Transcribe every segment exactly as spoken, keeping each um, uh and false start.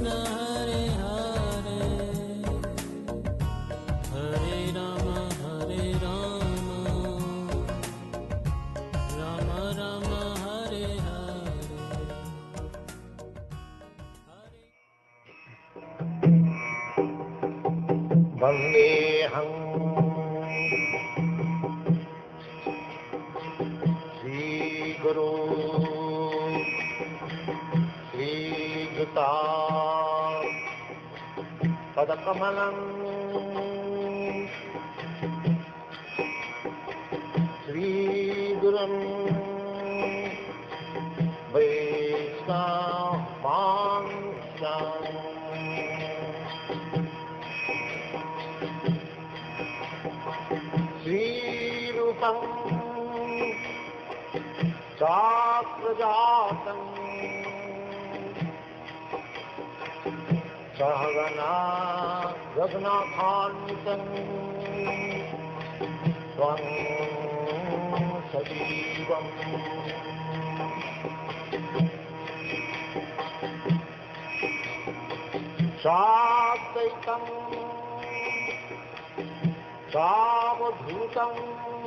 वंदेहं श्रीगुरु श्रीयुता पदकमलं श्रीगुरुं वैष्णवांश्च श्रीरूपं साग्रजातं सहगना रघुनाथान्वितं त्वं सजीवं साद्वैतं सावधूतं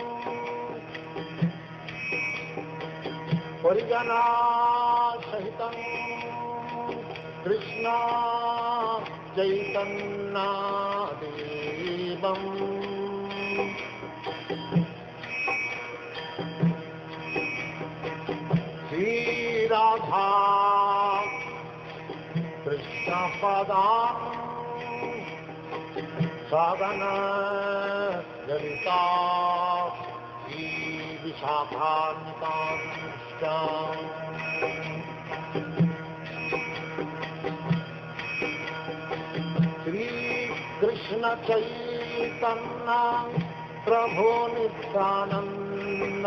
परिजना सहितं कृष्ण चैतन्य देवं श्री राधा कृष्ण पदां सागना ललिता श्री विशाखान्वितांश्च श्री कृष्ण चैतन्य प्रभु नित्यानंद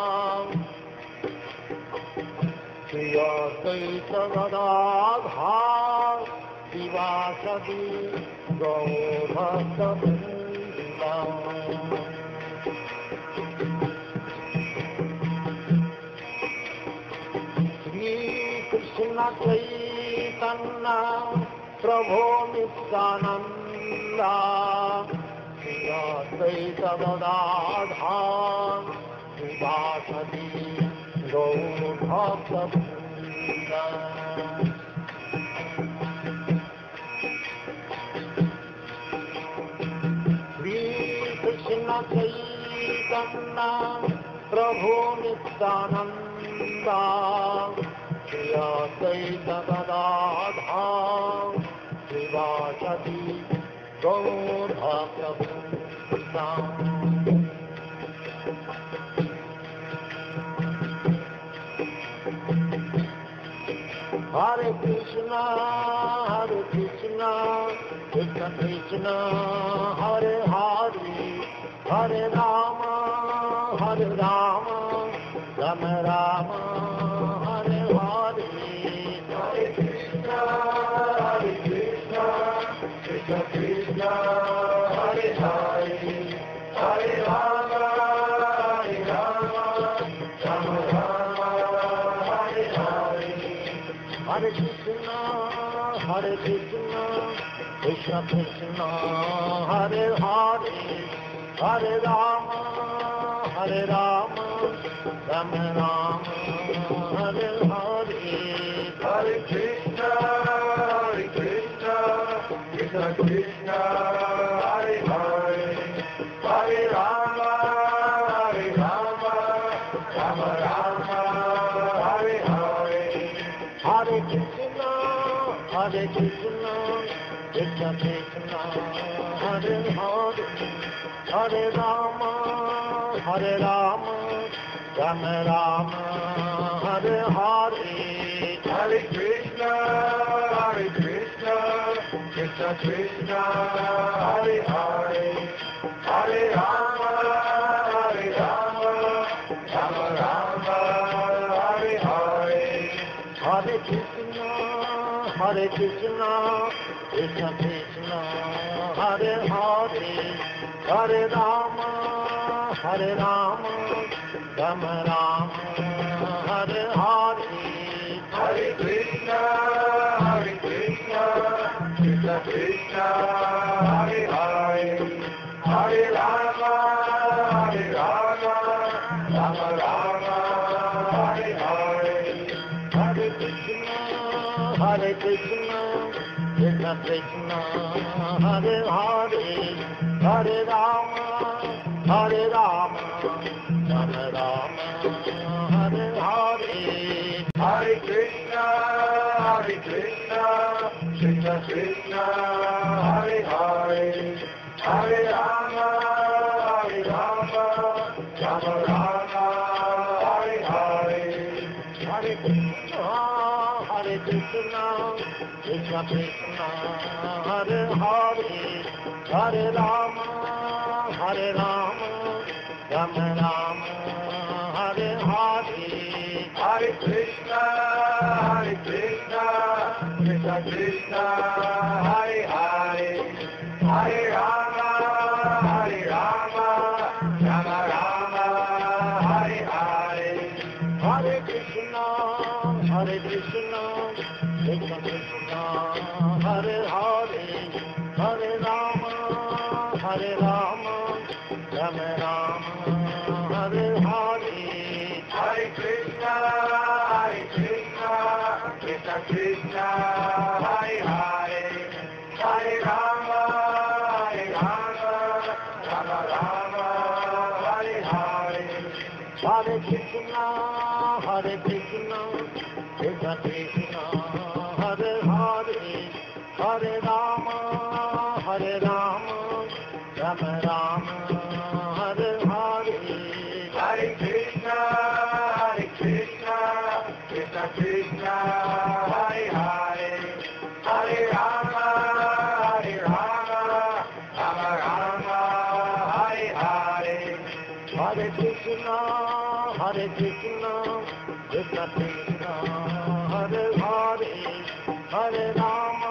श्री अद्वैत गदाधर शिवासदि गौरभक्तवृंदा श्री कृष्ण चैतन्य प्रभु नित्यानंद श्री अद्वैत गदाधर शिवासदि गौरभक्तवृंदा कृष्ण चैतन्य प्रभु नित्यानंद श्री अद्वैत गदाधर शिवासदि गौरभक्तवृंदा हरे कृष्ण हरे कृष्ण कृष्ण कृष्ण हरे हरे हरे राम हरे राम राम राम हरे हरे हरे कृष्ण हरे कृष्ण कृष्ण कृष्ण हरे हरे हरे राम हरे राम राम राम हरे हरे हरे कृष्ण हरे कृष्ण कृष्ण कृष्ण हरे हरे हरे राम हरे राम राम राम हरे हरे हरे कृष्ण हरे कृष्ण कृष्ण कृष्ण हरे हरे हरे राम हरे राम राम राम हरे हरे हरे कृष्ण हरे कृष्ण कृष्ण कृष्ण हरे हरे हरे राम हरे राम राम राम हरे हरे हरे कृष्ण हरे कृष्ण कृष्ण कृष्ण हरे हरे हरे राम हरे राम राम राम हरे हरे हरे कृष्ण हरे कृष्ण कृष्ण कृष्ण हरे हरे हरे राम हरे राम राम राम हरे हरे हरे कृष्ण हरे Krishna Krishna, Hare Hare, Hare Rama, Hare Rama, Rama Rama, Hare Hare, Hare Krishna, Hare Krishna, Krishna Krishna, Hare Hare, Hare Rama, Hare Rama, Rama Rama, Hare Hare, Hare Krishna, Hare Krishna, Krishna Krishna, Hare Hare, Hare Rama, Hare Rama, Rama Rama, Hare Hare, Hare Krishna, Hare Krishna, Krishna Krishna, Hare Hare, Hare Rama, Hare Rama, Rama Rama, Hare Hare, Hare Krishna, Hare Krishna, Krishna Krishna, Hare Hare, Hare Rama, Hare Rama, Rama Rama, Hare Hare, Hare Krishna, Hare Krishna, Krishna Krishna, Hare Hare, Hare Rama, Hare Rama, Rama Rama, Hare Hare, Hare Krishna, Hare Krishna, Krishna Krishna, Hare Hare, Hare Rama, Hare Rama, Rama Rama, Hare Hare, Hare Krishna, Hare Krishna, Krishna Krishna, Hare Hare, Hare Rama, Hare Rama, Rama Rama, Hare Hare, Hare Krishna, Hare Krishna, Krishna Krishna, Hare Hare, Hare Rama, Hare Rama, Rama Rama, Hare Hare, Hare Krishna, Hare Krishna, Krishna Krishna, Hare Hare, Hare Rama,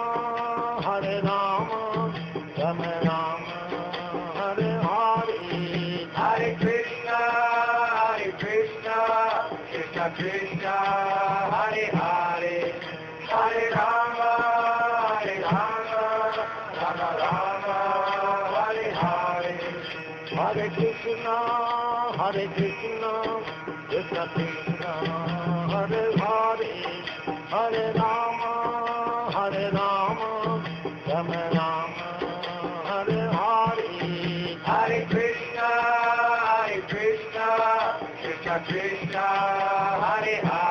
Hare Rama, Rama Rama, Hare Hare, Hare Krishna, Hare Krishna, Krishna Krishna, Hare Hare, Hare Rama, Hare Rama, Rama Rama, Hare Hare, Hare Krishna, Hare Krishna, Krishna Krishna, Hare Hare, Hare Rama, Hare Rama, Rama Rama, Hare Hare, Hare Krishna, Hare Krishna, Krishna Krishna, Hare Hare.